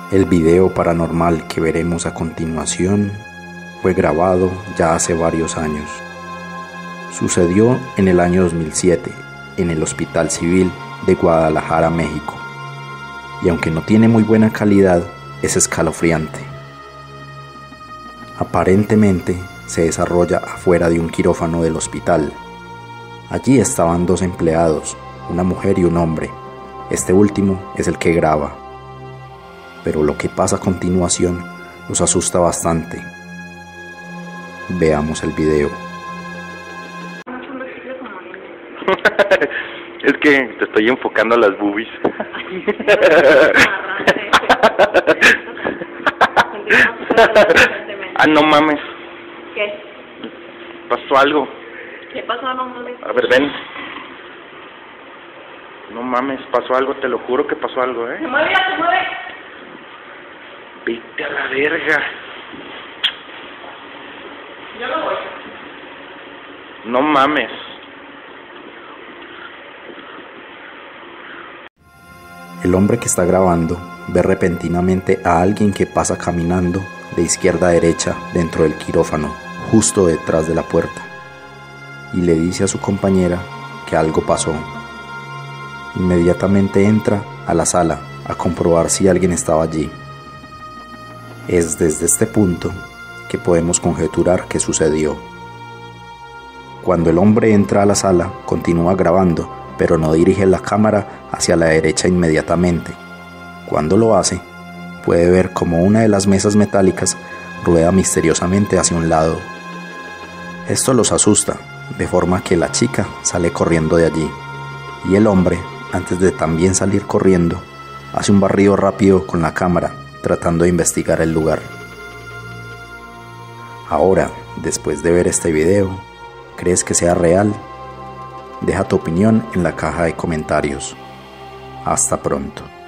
El video paranormal que veremos a continuación fue grabado ya hace varios años. Sucedió en el año 2007 en el Hospital Civil de Guadalajara, México. Y aunque no tiene muy buena calidad, es escalofriante. Aparentemente se desarrolla afuera de un quirófano del hospital. Allí estaban dos empleados, una mujer y un hombre. Este último es el que graba. Pero lo que pasa a continuación nos asusta bastante. Veamos el video. Es que te estoy enfocando a las boobies. Ah, no mames. ¿Qué? Pasó algo. ¿Qué pasó? No mames. A ver, ven. No mames, pasó algo, te lo juro que pasó algo, Se mueve, ya se mueve. Vete a la verga. Yo no voy. No mames. El hombre que está grabando ve repentinamente a alguien que pasa caminando de izquierda a derecha dentro del quirófano, justo detrás de la puerta, y le dice a su compañera que algo pasó. Inmediatamente entra a la sala a comprobar si alguien estaba allí. Es desde este punto que podemos conjeturar qué sucedió. Cuando el hombre entra a la sala, continúa grabando, pero no dirige la cámara hacia la derecha inmediatamente. Cuando lo hace, puede ver como una de las mesas metálicas rueda misteriosamente hacia un lado. Esto los asusta, de forma que la chica sale corriendo de allí, y el hombre, antes de también salir corriendo, hace un barrido rápido con la cámara, tratando de investigar el lugar. Ahora, después de ver este video, ¿crees que sea real? Deja tu opinión en la caja de comentarios. Hasta pronto.